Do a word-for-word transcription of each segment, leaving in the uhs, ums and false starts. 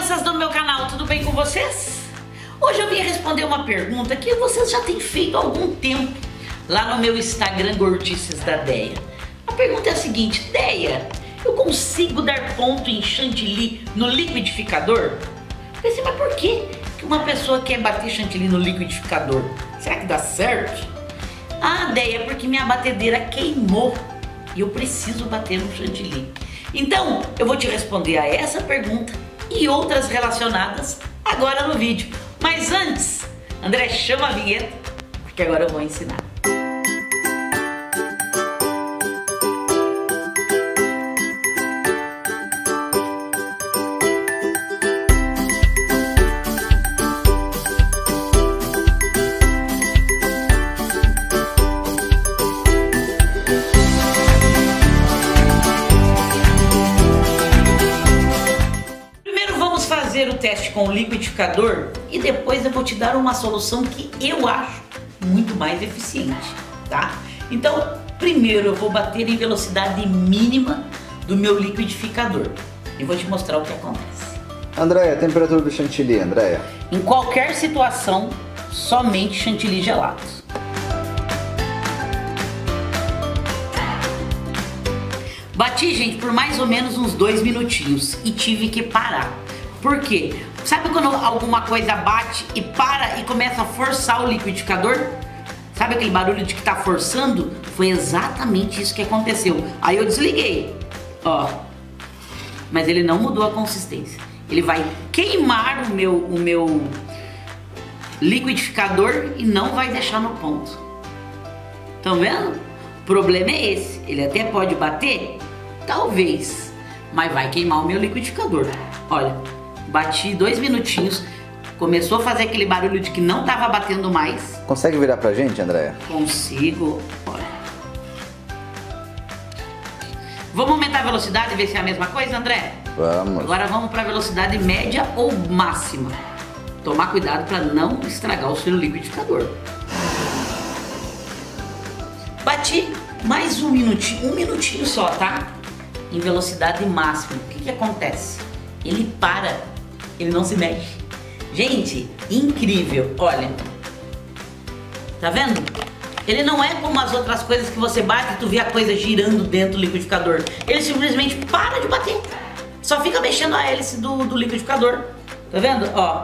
moças do meu canal, tudo bem com vocês? Hoje eu vim responder uma pergunta que vocês já têm feito há algum tempo lá no meu Instagram, Gordices da Deia. A pergunta é a seguinte: Deia, eu consigo dar ponto em chantilly no liquidificador? Eu pensei, mas por que que uma pessoa quer bater chantilly no liquidificador? Será que dá certo? Ah, Deia, porque minha batedeira queimou e eu preciso bater no chantilly. Então, eu vou te responder a essa pergunta e outras relacionadas agora no vídeo. Mas antes, André, chama a vinheta, porque agora eu vou ensinar. Fazer o teste com o liquidificador e depois eu vou te dar uma solução que eu acho muito mais eficiente, tá? Então, primeiro eu vou bater em velocidade mínima do meu liquidificador e vou te mostrar o que acontece. Andréia, a temperatura do chantilly, Andréia? Em qualquer situação, somente chantilly gelado. Bati, gente, por mais ou menos uns dois minutinhos e tive que parar. Por quê? Sabe quando alguma coisa bate e para e começa a forçar o liquidificador? Sabe aquele barulho de que tá forçando? Foi exatamente isso que aconteceu. Aí eu desliguei, ó. Mas ele não mudou a consistência. Ele vai queimar o meu, o meu liquidificador e não vai deixar no ponto. Estão vendo? O problema é esse. Ele até pode bater? Talvez. Mas vai queimar o meu liquidificador. Olha. Bati dois minutinhos, começou a fazer aquele barulho de que não estava batendo mais. Consegue virar pra gente, Andréia? Consigo, olha. Vamos aumentar a velocidade e ver se é a mesma coisa, André? Vamos. Agora vamos para velocidade média ou máxima. Tomar cuidado para não estragar o seu liquidificador. Bati mais um minutinho, um minutinho só, tá? Em velocidade máxima. O que que acontece? Ele para. Ele não se mexe. Gente, incrível. Olha. Tá vendo? Ele não é como as outras coisas que você bate e tu vê a coisa girando dentro do liquidificador. Ele simplesmente para de bater. Só fica mexendo a hélice do, do liquidificador. Tá vendo? Ó.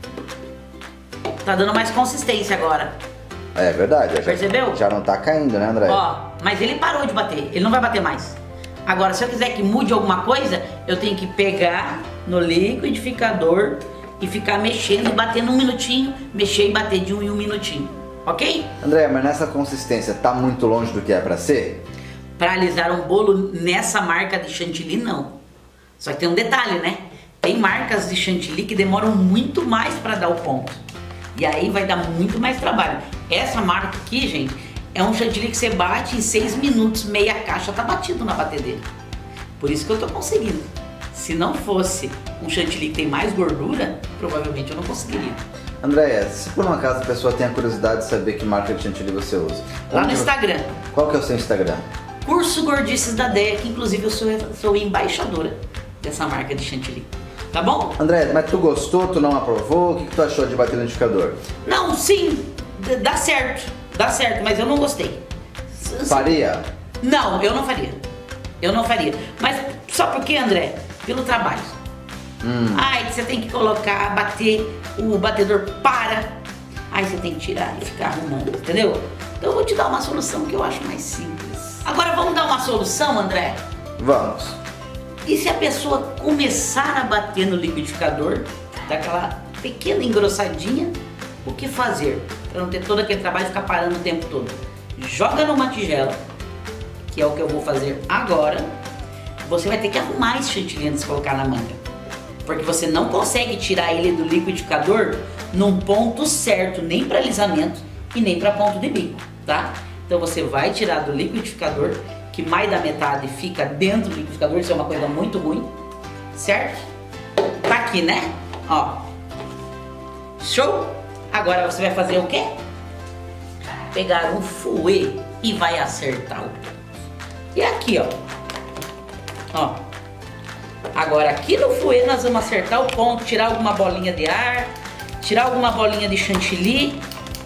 Tá dando mais consistência agora. É verdade. Já, percebeu? Já não tá caindo, né, André? Ó, mas ele parou de bater. Ele não vai bater mais. Agora, se eu quiser que mude alguma coisa, eu tenho que pegar no liquidificador e ficar mexendo e batendo um minutinho, mexer e bater de um em um minutinho, ok? André, mas nessa consistência tá muito longe do que é pra ser? Pra alisar um bolo nessa marca de chantilly, não. Só que tem um detalhe, né? Tem marcas de chantilly que demoram muito mais pra dar o ponto. E aí vai dar muito mais trabalho. Essa marca aqui, gente, é um chantilly que você bate em seis minutos, meia caixa tá batido na batedeira. Por isso que eu tô conseguindo. Se não fosse um chantilly que tem mais gordura, provavelmente eu não conseguiria. Andréia, se por um acaso a pessoa tem a curiosidade de saber que marca de chantilly você usa, lá no onde... Instagram. Qual que é o seu Instagram? Curso Gordices da Deia, que inclusive eu sou, sou embaixadora dessa marca de chantilly. Tá bom? Andréia, mas tu gostou, tu não aprovou? O que, que tu achou de bater no liquidificador? Não, sim, dá certo. Dá certo, mas eu não gostei. Faria? Não, eu não faria. Eu não faria. Mas só porque, André? Pelo trabalho. Hum. Ai, você tem que colocar, bater, o batedor para. Aí você tem que tirar e ficar arrumando, entendeu? Então eu vou te dar uma solução que eu acho mais simples. Agora vamos dar uma solução, André? Vamos. E se a pessoa começar a bater no liquidificador, daquela pequena engrossadinha, o que fazer? Para não ter todo aquele trabalho de ficar parando o tempo todo. Joga numa tigela, que é o que eu vou fazer agora. Você vai ter que arrumar esse chantilly antes de colocar na manga. Porque você não consegue tirar ele do liquidificador num ponto certo, nem para alisamento e nem para ponto de bico, tá? Então você vai tirar do liquidificador, que mais da metade fica dentro do liquidificador, isso é uma coisa muito ruim, certo? Tá aqui, né? Ó. Show? Agora você vai fazer o quê? Pegar um fouet e vai acertar o ponto. E aqui, ó. Ó. Agora aqui no fouet nós vamos acertar o ponto, tirar alguma bolinha de ar, tirar alguma bolinha de chantilly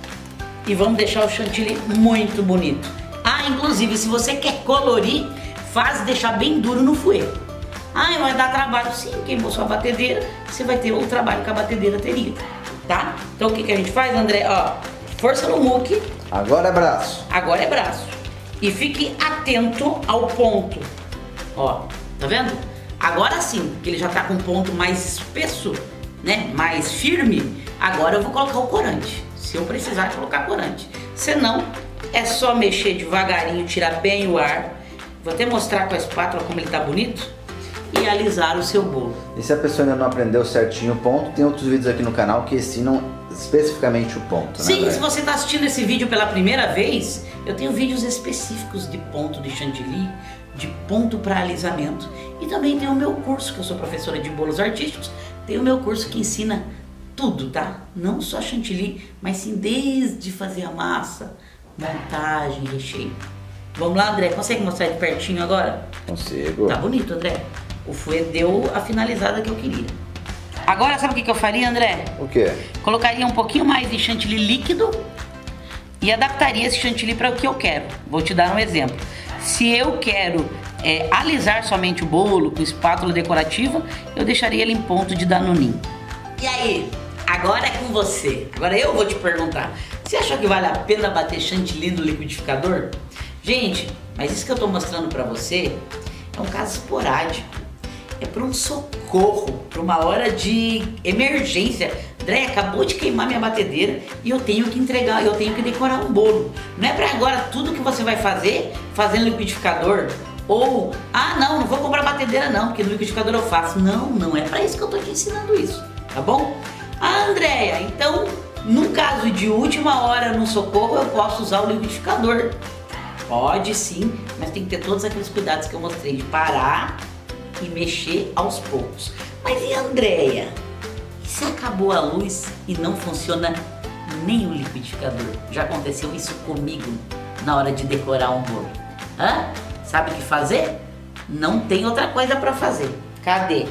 e vamos deixar o chantilly muito bonito. Ah, inclusive se você quer colorir, faz deixar bem duro no fouet. Ah, vai dar trabalho. Sim, queimou sua batedeira, você vai ter o trabalho que a batedeira teria, tá? Então o que, que a gente faz, André? Ó, força no muque. Agora é braço. Agora é braço. E fique atento ao ponto. Ó, tá vendo? Agora sim, que ele já tá com um ponto mais espesso, né? Mais firme. Agora eu vou colocar o corante. Se eu precisar colocar corante. Senão, é só mexer devagarinho, tirar bem o ar. Vou até mostrar com a espátula como ele tá bonito. E alisar o seu bolo. E se a pessoa ainda não aprendeu certinho o ponto, tem outros vídeos aqui no canal que ensinam especificamente o ponto. Sim, né, se você está assistindo esse vídeo pela primeira vez, eu tenho vídeos específicos de ponto de chantilly, de ponto para alisamento. E também tem o meu curso, que eu sou professora de bolos artísticos, tem o meu curso que ensina tudo, tá? Não só chantilly, mas sim desde fazer a massa, montagem, recheio. Vamos lá, André, consegue mostrar de pertinho agora? Consigo. Tá bonito, André. O fouet deu a finalizada que eu queria. Agora sabe o que, que eu faria, André? O quê? Colocaria um pouquinho mais de chantilly líquido e adaptaria esse chantilly para o que eu quero. Vou te dar um exemplo. Se eu quero é, alisar somente o bolo com espátula decorativa, eu deixaria ele em ponto de danoninho. E aí? Agora é com você. Agora eu vou te perguntar. Você achou que vale a pena bater chantilly no liquidificador? Gente, mas isso que eu tô mostrando pra você é um caso esporádico. É para um socorro, para uma hora de emergência. André, acabou de queimar minha batedeira e eu tenho que entregar, eu tenho que decorar um bolo. Não é para agora tudo que você vai fazer, fazer no liquidificador. Ou, ah não, não vou comprar batedeira não, porque no liquidificador eu faço. Não, não é para isso que eu tô te ensinando isso, tá bom? Ah, Andréia, então, num caso de última hora no socorro, eu posso usar o liquidificador. Pode sim, mas tem que ter todos aqueles cuidados que eu mostrei, de parar e mexer aos poucos. Mas e Andréia? E se acabou a luz e não funciona nem o liquidificador? Já aconteceu isso comigo na hora de decorar um bolo. Hã? Sabe o que fazer? Não tem outra coisa para fazer. Cadê?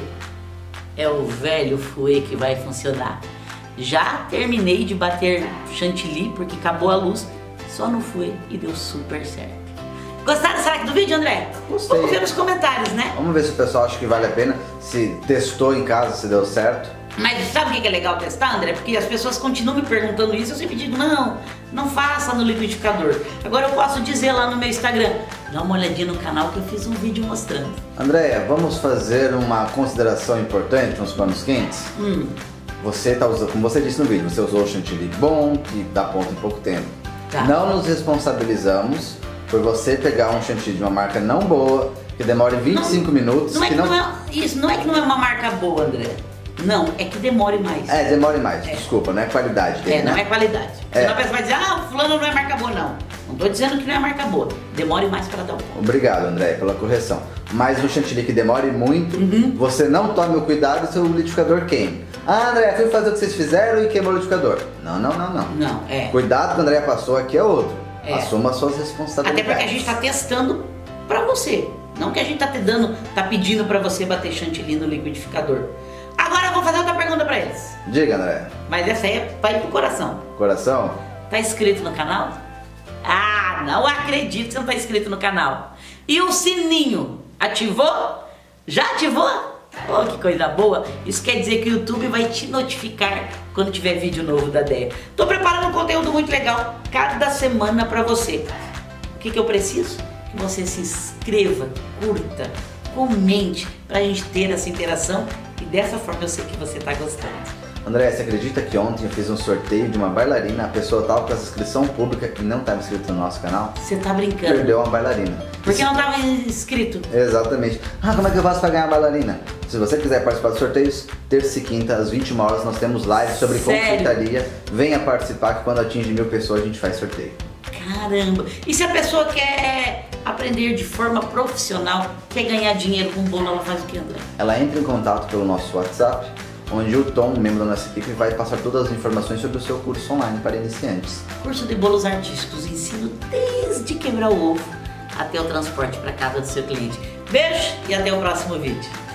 É o velho fouet que vai funcionar. Já terminei de bater chantilly porque acabou a luz só no fouet e deu super certo. Gostaram, será que do vídeo, André? Gostei. Vamos ver nos comentários, né? Vamos ver se o pessoal acha que vale a pena, se testou em casa, se deu certo. Mas sabe o que é legal testar, André? Porque as pessoas continuam me perguntando isso, eu sempre digo, não, não faça no liquidificador. Agora eu posso dizer lá no meu Instagram, dá uma olhadinha no canal que eu fiz um vídeo mostrando. Andréia, vamos fazer uma consideração importante nos panos quentes? Hum. Você tá usando, como você disse no vídeo, você usou o chantilly bom, que dá ponto em pouco tempo. Tá. Não nos responsabilizamos por você pegar um chantilly de uma marca não boa, que demore vinte e cinco não, minutos. Não é que, que não... não é, isso, não é que não é uma marca boa, André. Não, é que demore mais. É, demore mais, é. Desculpa, não é qualidade dele, É, não né? é qualidade. É. Senão a pessoa vai dizer, ah, o fulano não é marca boa, não. Não tô dizendo que não é marca boa. Demore mais para dar o ponto. Obrigado, André, pela correção. Mas no chantilly que demore muito, uhum. você não tome o cuidado e seu liquidificador queime. Ah, André, fui fazer o que vocês fizeram e queimou o liquidificador. Não, não, não, não. Não, é. Cuidado que o André passou aqui é outro. É. Assuma as suas responsabilidades. Até porque a gente tá testando pra você. Não que a gente tá te dando, tá pedindo pra você bater chantilly no liquidificador. Agora eu vou fazer outra pergunta pra eles. Diga, André. Mas essa aí é vai pro coração. Coração? Tá inscrito no canal? Ah, não acredito que você não tá inscrito no canal. E o sininho? Ativou? Já ativou? Oh, que coisa boa. Isso quer dizer que o YouTube vai te notificar quando tiver vídeo novo da Déia. Tô preparando um conteúdo muito legal cada semana pra você. O que que eu preciso? Que você se inscreva, curta, comente pra gente ter essa interação e dessa forma eu sei que você tá gostando. André, você acredita que ontem eu fiz um sorteio de uma bailarina, a pessoa tava com essa inscrição pública e não estava inscrito no nosso canal? Você tá brincando? Perdeu uma bailarina. Porque não tava inscrito? Exatamente. Ah, como é que eu faço pra ganhar a bailarina? Se você quiser participar dos sorteios, terça e quinta às vinte e uma horas nós temos live sobre Sério? confeitaria. Venha participar que quando atinge mil pessoas a gente faz sorteio. Caramba! E se a pessoa quer aprender de forma profissional, quer ganhar dinheiro com bolo, ela faz o que, André? Ela entra em contato pelo nosso WhatsApp, onde o Tom, um membro da nossa equipe, vai passar todas as informações sobre o seu curso online para iniciantes. Curso de bolos artísticos, ensino desde quebrar o ovo até o transporte para casa do seu cliente. Beijo e até o próximo vídeo.